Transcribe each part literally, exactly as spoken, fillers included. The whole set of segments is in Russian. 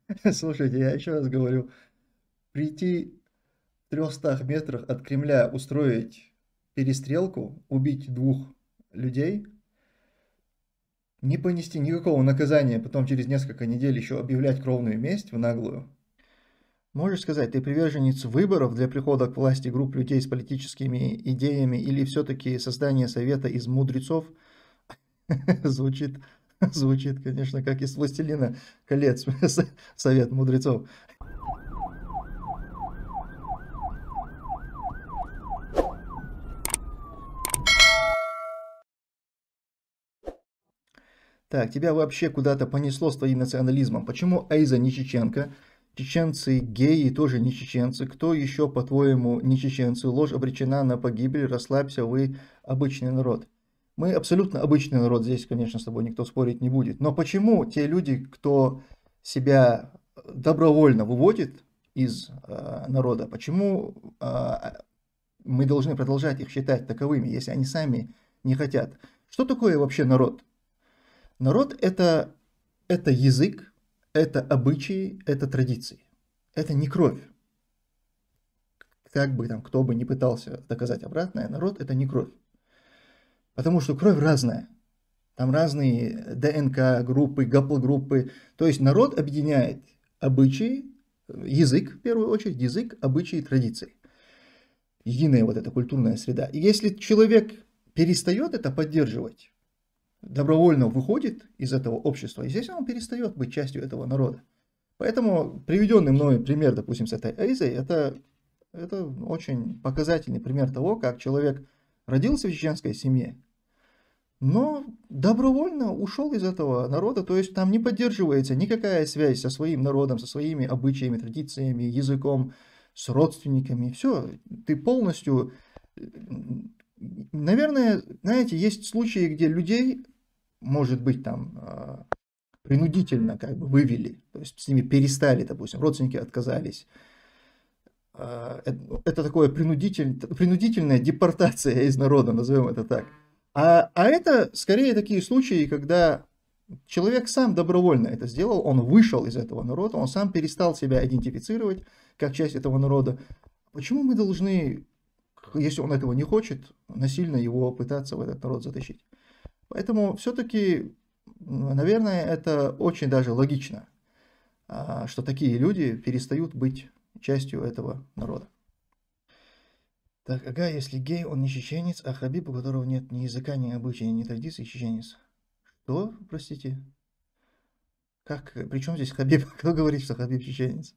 Слушайте, я еще раз говорю, прийти в трехстах метрах от Кремля, устроить перестрелку, убить двух людей, не понести никакого наказания, потом через несколько недель еще объявлять кровную месть в наглую. Можешь сказать, ты приверженец выборов для прихода к власти групп людей с политическими идеями или все-таки создание совета из мудрецов? Звучит, звучит, конечно, как из «Властелина колец» совет мудрецов. Так, тебя вообще куда-то понесло с твоим национализмом. Почему Айза не чеченка? Чеченцы геи тоже не чеченцы. Кто еще, по-твоему, не чеченцы? Ложь обречена на погибель. Расслабься, вы обычный народ. Мы абсолютно обычный народ. Здесь, конечно, с тобой никто спорить не будет. Но почему те люди, кто себя добровольно выводит из э, народа, почему э, мы должны продолжать их считать таковыми, если они сами не хотят? Что такое вообще народ? Народ это, это язык, это обычаи, это традиции. Это не кровь. Как бы там кто бы ни пытался доказать обратное, народ это не кровь. Потому что кровь разная. Там разные ДНК группы, гаплогруппы. То есть народ объединяет обычаи, язык в первую очередь, язык, обычаи, традиции. Единая вот эта культурная среда. И если человек перестает это поддерживать, добровольно выходит из этого общества, естественно, он перестает быть частью этого народа. Поэтому приведенный мной пример, допустим, с этой Эйзой, это, это очень показательный пример того, как человек родился в чеченской семье, но добровольно ушел из этого народа, то есть там не поддерживается никакая связь со своим народом, со своими обычаями, традициями, языком, с родственниками. Все, ты полностью... Наверное, знаете, есть случаи, где людей, может быть, там принудительно как бы вывели, то есть с ними перестали, допустим, родственники отказались. Это такое принудитель, принудительная депортация из народа, назовем это так. А, а это скорее такие случаи, когда человек сам добровольно это сделал, он вышел из этого народа, он сам перестал себя идентифицировать как часть этого народа. Почему мы должны, если он этого не хочет, насильно его пытаться в этот народ затащить? Поэтому все-таки, наверное, это очень даже логично, что такие люди перестают быть частью этого народа. Так, ага, если гей, он не чеченец, а Хабиб, у которого нет ни языка, ни обычая, ни традиций, чеченец. Что, простите? Как, при чем здесь Хабиб? Кто говорит, что Хабиб чеченец?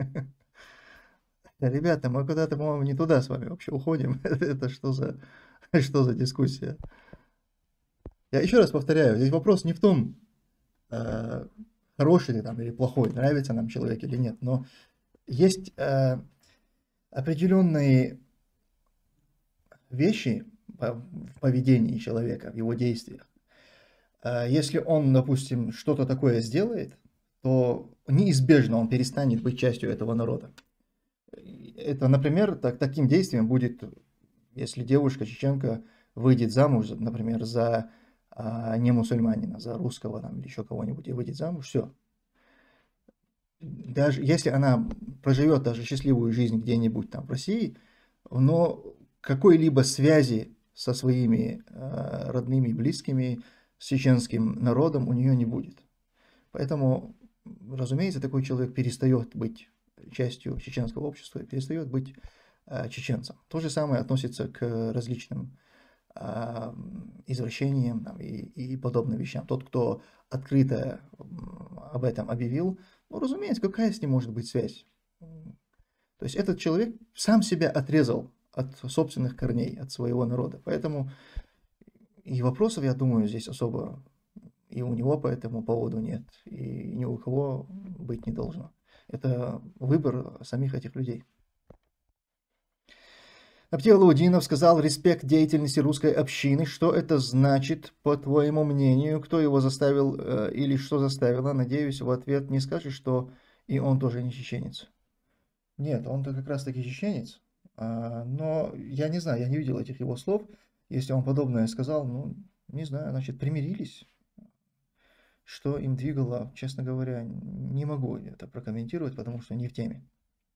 Ребята, мы куда-то, по-моему, не туда с вами вообще уходим. Это что за, что за дискуссия? Я еще раз повторяю, здесь вопрос не в том, хороший ты там или плохой, нравится нам человек или нет, но есть определенные вещи в поведении человека, в его действиях. Если он, допустим, что-то такое сделает, то неизбежно он перестанет быть частью этого народа. Это, например, так, таким действием будет, если девушка чеченка выйдет замуж, например, за а, не мусульманина, за русского там, или еще кого-нибудь, и выйдет замуж, все. Даже если она проживет даже счастливую жизнь где-нибудь там в России, но какой-либо связи со своими э, родными и близкими, с чеченским народом у нее не будет. Поэтому, разумеется, такой человек перестает быть частью чеченского общества и перестает быть э, чеченцем. То же самое относится к различным э, извращениям там, и, и подобным вещам. Тот, кто открыто об этом объявил, ну, разумеется, какая с ним может быть связь? То есть этот человек сам себя отрезал от собственных корней, от своего народа. Поэтому и вопросов, я думаю, здесь особо и у него по этому поводу нет, и ни у кого быть не должно. Это выбор самих этих людей. Аптел Лаудинов сказал: респект деятельности русской общины. Что это значит, по твоему мнению? Кто его заставил э, или что заставило? Надеюсь, в ответ не скажешь, что и он тоже не чеченец. Нет, он-то как раз таки чеченец. А, но я не знаю, я не видел этих его слов. Если он подобное сказал, ну, не знаю, значит, примирились. Что им двигало, честно говоря, не могу это прокомментировать, потому что не в теме.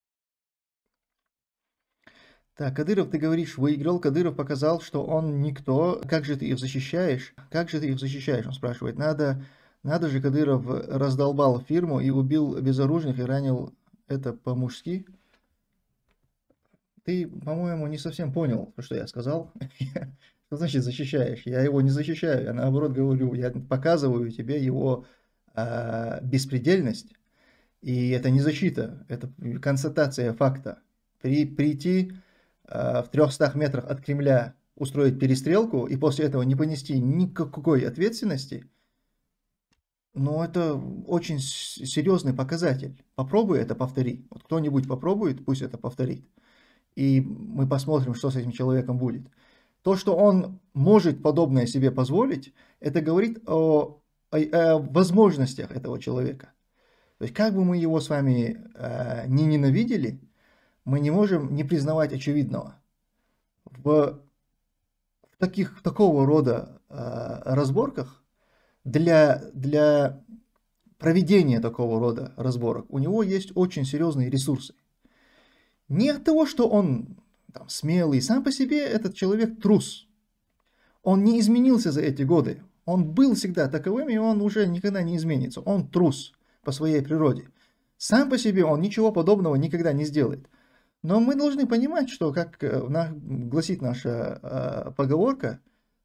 Так, Кадыров, ты говоришь, выиграл. Кадыров показал, что он никто. Как же ты их защищаешь? Как же ты их защищаешь? Он спрашивает. Надо, надо же, Кадыров раздолбал фирму и убил безоружных и ранил это по-мужски. Ты, по-моему, не совсем понял, что я сказал. Что значит защищаешь? Я его не защищаю, я наоборот говорю, я показываю тебе его а, беспредельность. И это не защита, это констатация факта. При, прийти а, в трехстах метрах от Кремля, устроить перестрелку и после этого не понести никакой ответственности, ну это очень серьезный показатель. Попробуй это повторить. Вот кто-нибудь попробует, пусть это повторит. И мы посмотрим, что с этим человеком будет. То, что он может подобное себе позволить, это говорит о, о, о возможностях этого человека. То есть, как бы мы его с вами э, не ненавидели, мы не можем не признавать очевидного. В, в таких, такого рода э, разборках, для, для проведения такого рода разборок, у него есть очень серьезные ресурсы. Не от того, что он там, смелый, сам по себе этот человек трус. Он не изменился за эти годы. Он был всегда таковым, и он уже никогда не изменится. Он трус по своей природе. Сам по себе он ничего подобного никогда не сделает. Но мы должны понимать, что, как гласит наша э, поговорка,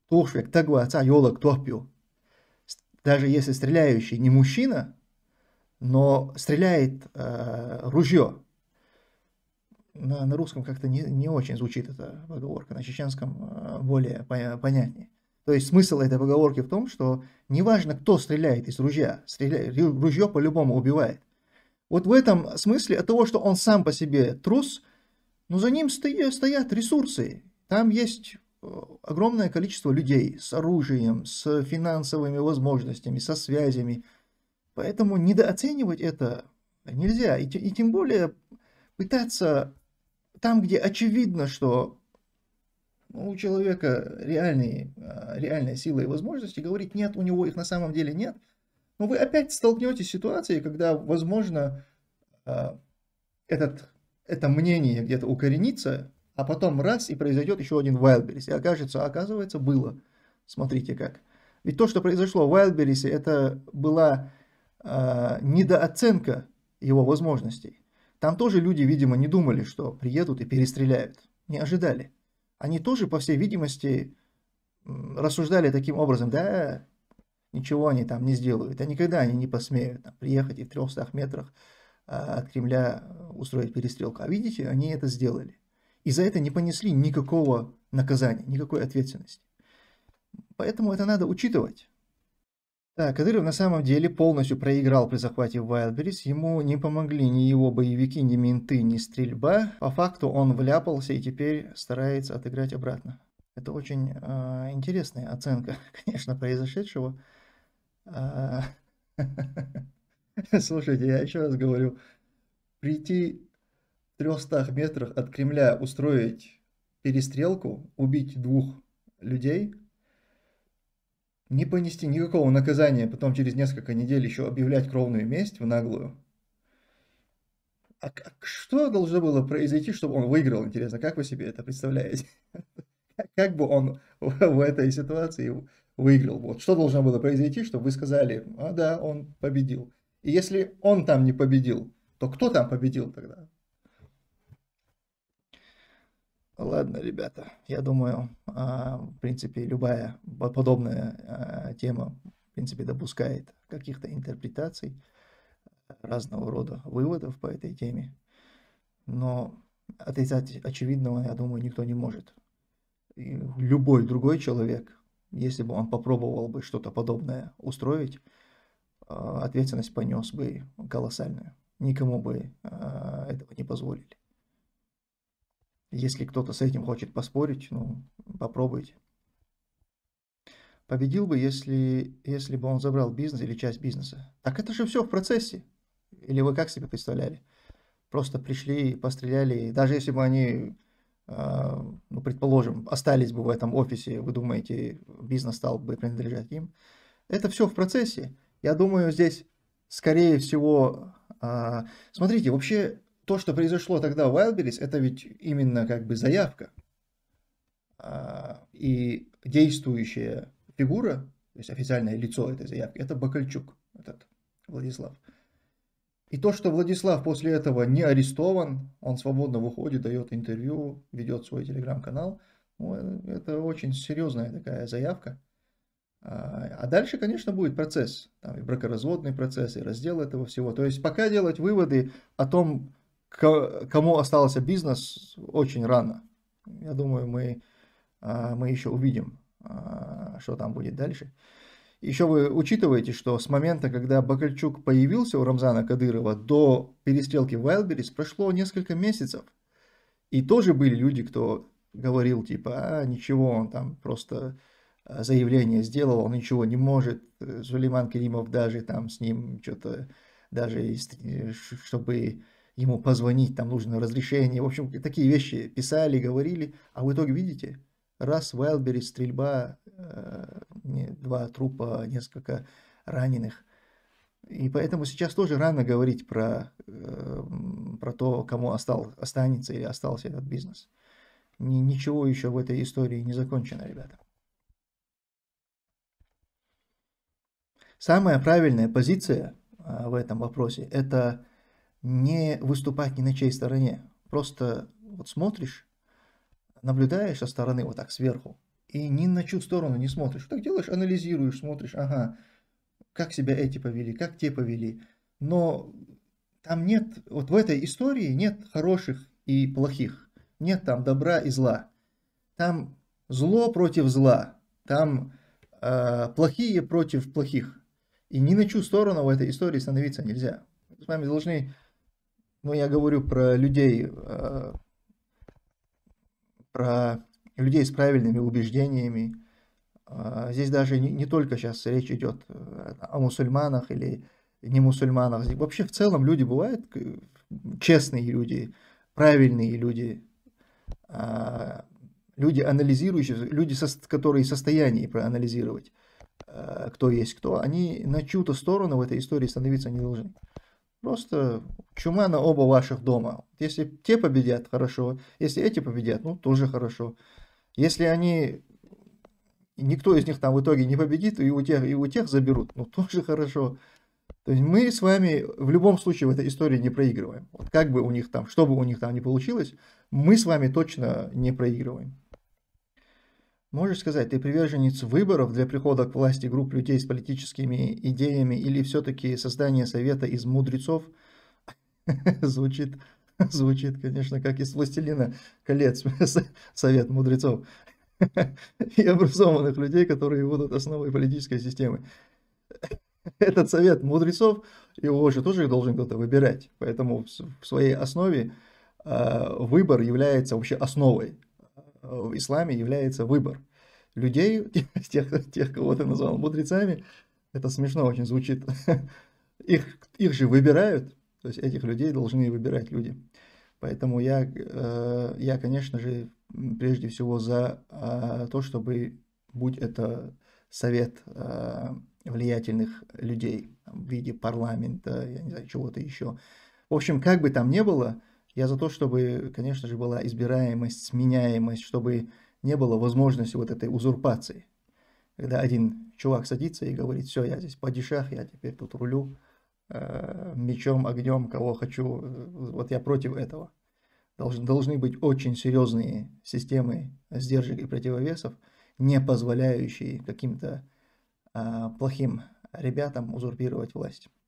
даже если стреляющий не мужчина, но стреляет э, ружье. На, на русском как-то не, не очень звучит эта поговорка, на чеченском более понятнее. То есть смысл этой поговорки в том, что неважно, кто стреляет из ружья, стреляет, ружье по-любому убивает. Вот в этом смысле от того, что он сам по себе трус, но за ним стоят, стоят ресурсы. Там есть огромное количество людей с оружием, с финансовыми возможностями, со связями. Поэтому недооценивать это нельзя. И, и тем более пытаться там, где очевидно, что у человека реальные, реальная сила и возможности, говорить нет, у него их на самом деле нет. Но вы опять столкнетесь с ситуацией, когда, возможно, этот, это мнение где-то укоренится, а потом раз, и произойдет еще один Wildberries. И окажется, оказывается, было. Смотрите как. Ведь то, что произошло в Wildberries, это была э, недооценка его возможностей. Там тоже люди, видимо, не думали, что приедут и перестреляют. Не ожидали. Они тоже, по всей видимости, рассуждали таким образом. Да, ничего они там не сделают. А никогда они не посмеют там, приехать и в трехстах метрах а, от Кремля устроить перестрелку. А видите, они это сделали. И за это не понесли никакого наказания, никакой ответственности. Поэтому это надо учитывать. Да, Кадыров на самом деле полностью проиграл при захвате Wildberries. Ему не помогли ни его боевики, ни менты, ни стрельба. По факту он вляпался и теперь старается отыграть обратно. Это очень э, интересная оценка, конечно, произошедшего. Слушайте, я еще раз говорю, прийти в трехстах метрах от Кремля, устроить перестрелку, убить двух людей, не понести никакого наказания, потом через несколько недель еще объявлять кровную месть в наглую. А что должно было произойти, чтобы он выиграл, интересно, как вы себе это представляете? Как бы он в этой ситуации выиграл? Вот что должно было произойти, чтобы вы сказали, а да, он победил. И если он там не победил, то кто там победил тогда? Ладно, ребята, я думаю, в принципе, любая подобная тема, в принципе, допускает каких-то интерпретаций, разного рода выводов по этой теме. Но отрицать очевидного, я думаю, никто не может. И любой другой человек, если бы он попробовал бы что-то подобное устроить, ответственность понес бы колоссальную. Никому бы этого не позволили. Если кто-то с этим хочет поспорить, ну, попробуйте. Победил бы, если, если бы он забрал бизнес или часть бизнеса. Так это же все в процессе. Или вы как себе представляли? Просто пришли, постреляли. Даже если бы они, ну, предположим, остались бы в этом офисе, вы думаете, бизнес стал бы принадлежать им? Это все в процессе. Я думаю, здесь, скорее всего, а, смотрите, вообще то, что произошло тогда в Wildberries, это ведь именно как бы заявка. А, и действующая фигура, то есть официальное лицо этой заявки, это Бакальчук, этот Владислав. И то, что Владислав после этого не арестован, он свободно выходит, дает интервью, ведет свой телеграм-канал, ну, это очень серьезная такая заявка. А дальше, конечно, будет процесс, там и бракоразводный процесс, и раздел этого всего. То есть пока делать выводы о том, кому остался бизнес, очень рано. Я думаю, мы, мы еще увидим, что там будет дальше. Еще вы учитываете, что с момента, когда Бакальчук появился у Рамзана Кадырова до перестрелки в Wildberries, прошло несколько месяцев. И тоже были люди, кто говорил, типа, а, ничего, он там просто заявление сделал, он ничего не может. Сулейман Керимов даже там с ним что-то, даже чтобы ему позвонить, там нужно разрешение. В общем, такие вещи писали, говорили. А в итоге, видите, раз в Wildberries стрельба, два трупа, несколько раненых. И поэтому сейчас тоже рано говорить про, про то, кому остал, останется или остался этот бизнес. Ничего еще в этой истории не закончено, ребята. Самая правильная позиция в этом вопросе – это не выступать ни на чьей стороне. Просто вот смотришь, наблюдаешь со стороны вот так сверху, и ни на чью сторону не смотришь. Так делаешь, анализируешь, смотришь, ага, как себя эти повели, как те повели. Но там нет, вот в этой истории нет хороших и плохих. Нет там добра и зла. Там зло против зла. Там э, плохие против плохих. И ни на чью сторону в этой истории становиться нельзя. Мы с вами должны, ну я говорю про людей, э, про людей с правильными убеждениями. Э, здесь даже не, не только сейчас речь идет о мусульманах или не мусульманах. Вообще в целом люди бывают честные люди, правильные люди, э, люди анализирующие, люди, со, которые в состоянии проанализировать, кто есть кто, они на чью-то сторону в этой истории становиться не должны. Просто чума на оба ваших дома. Если те победят, хорошо. Если эти победят, ну, тоже хорошо. Если они, никто из них там в итоге не победит, и у тех, и у тех заберут, ну, тоже хорошо. То есть мы с вами в любом случае в этой истории не проигрываем. Вот как бы у них там, что бы у них там ни получилось, мы с вами точно не проигрываем. Можешь сказать, ты приверженец выборов для прихода к власти групп людей с политическими идеями или все-таки создание совета из мудрецов? Звучит, звучит, конечно, как из «Властелина колец», совет мудрецов и образованных людей, которые будут основой политической системы. Этот совет мудрецов, его же тоже должен кто-то выбирать, поэтому в своей основе выбор является вообще основой. В исламе является выбор людей, тех, тех, кого ты назвал мудрецами. Это смешно очень звучит. Их, их же выбирают, то есть этих людей должны выбирать люди. Поэтому я, я конечно же, прежде всего за то, чтобы, будь это совет влиятельных людей в виде парламента, я не знаю, чего-то еще. В общем, как бы там ни было, я за то, чтобы, конечно же, была избираемость, сменяемость, чтобы не было возможности вот этой узурпации. Когда один чувак садится и говорит, все, я здесь падишах, я теперь тут рулю э, мечом, огнем, кого хочу, вот я против этого. Должны, должны быть очень серьезные системы сдержек и противовесов, не позволяющие каким-то э, плохим ребятам узурпировать власть.